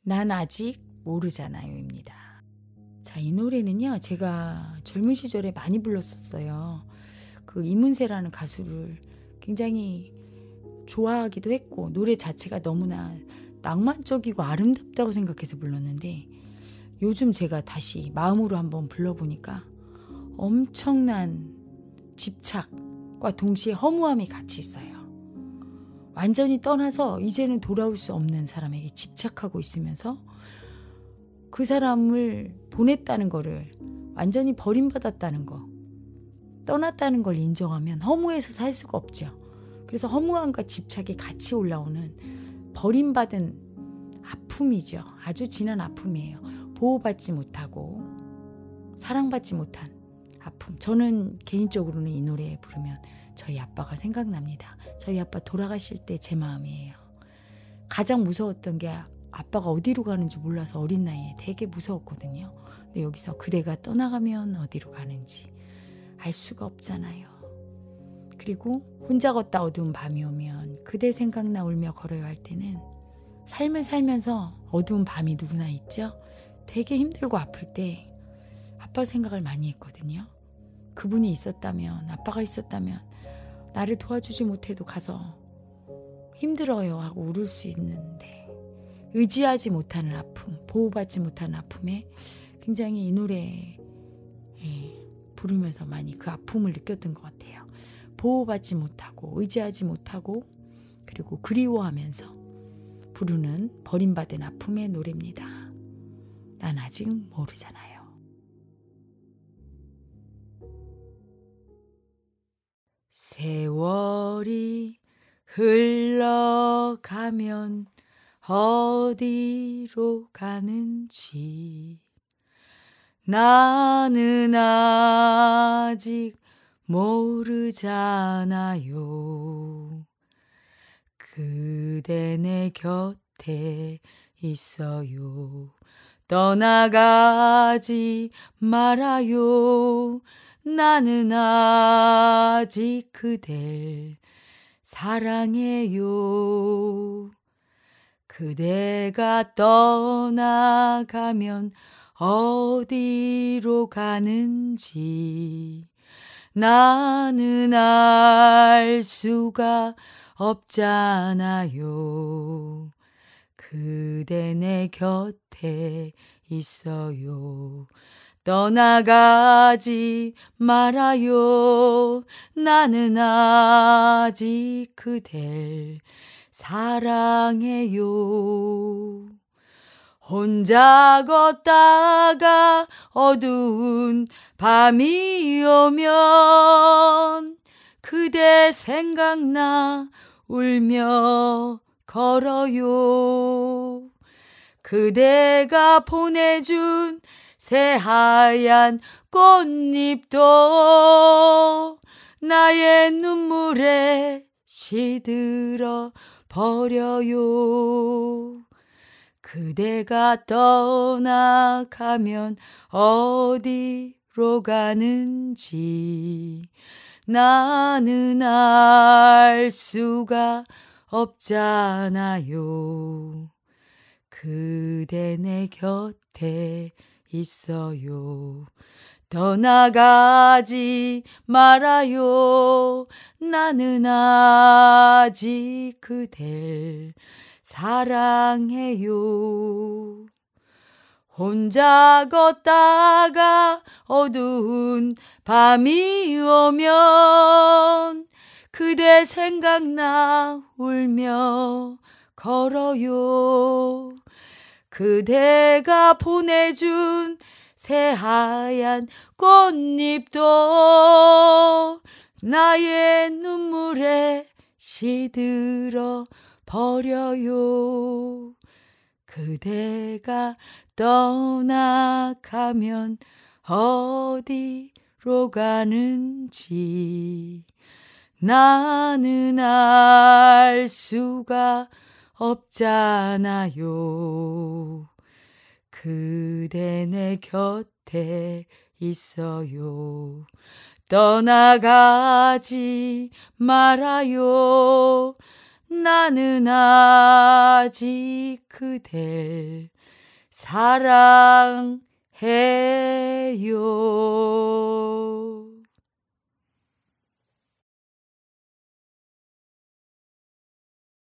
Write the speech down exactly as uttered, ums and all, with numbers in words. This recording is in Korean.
난 아직 모르잖아요입니다. 자, 이 노래는요, 제가 젊은 시절에 많이 불렀었어요. 그 이문세라는 가수를 굉장히 좋아하기도 했고, 노래 자체가 너무나 낭만적이고 아름답다고 생각해서 불렀는데, 요즘 제가 다시 마음으로 한번 불러보니까 엄청난 집착과 동시에 허무함이 같이 있어요. 완전히 떠나서 이제는 돌아올 수 없는 사람에게 집착하고 있으면서 그 사람을 보냈다는 거를, 완전히 버림받았다는 거, 떠났다는 걸 인정하면 허무해서 살 수가 없죠. 그래서 허무함과 집착이 같이 올라오는 버림받은 아픔이죠. 아주 진한 아픔이에요. 보호받지 못하고 사랑받지 못한 아픔. 저는 개인적으로는 이 노래 부르면 저희 아빠가 생각납니다. 저희 아빠 돌아가실 때 제 마음이에요. 가장 무서웠던 게 아빠가 어디로 가는지 몰라서 어린 나이에 되게 무서웠거든요. 근데 여기서 그대가 떠나가면 어디로 가는지 알 수가 없잖아요. 그리고 혼자 걷다 어두운 밤이 오면 그대 생각나 울며 걸어야 할 때는, 삶을 살면서 어두운 밤이 누구나 있죠. 되게 힘들고 아플 때 아빠 생각을 많이 했거든요. 그분이 있었다면, 아빠가 있었다면 나를 도와주지 못해도 가서 힘들어요 하고 울을 수 있는데, 의지하지 못하는 아픔, 보호받지 못하는 아픔에 굉장히 이 노래 부르면서 많이 그 아픔을 느꼈던 것 같아요. 보호받지 못하고 의지하지 못하고 그리고 그리워하면서 부르는 버림받은 아픔의 노래입니다. 난 아직 모르잖아요. 세월이 흘러가면 어디로 가는지 나는 아직 모르잖아요. 그대 내 곁에 있어요. 떠나가지 말아요. 나는 아직 그댈 사랑해요. 그대가 떠나가면 어디로 가는지 나는 알 수가 없잖아요. 그대 내 곁에 있어요. 떠나가지 말아요. 나는 아직 그댈 사랑해요. 혼자 걷다가 어두운 밤이 오면 그대 생각나 울며 걸어요. 그대가 보내준 새하얀 꽃잎도 나의 눈물에 시들어 버려요. 그대가 떠나가면 어디로 가는지 나는 알 수가 없잖아요. 그대 내 곁에 있어요. 떠나가지 말아요. 나는 아직 그댈 사랑해요. 혼자 걷다가 어두운 밤이 오면 그대 생각나 울며 걸어요. 그대가 보내준 새하얀 꽃잎도 나의 눈물에 시들어 버려요. 그대가 떠나가면 어디로 가는지 나는 알 수가 없잖아요. 그대 내 곁에 있어요. 떠나가지 말아요. 나는 아직 그댈 사랑해요.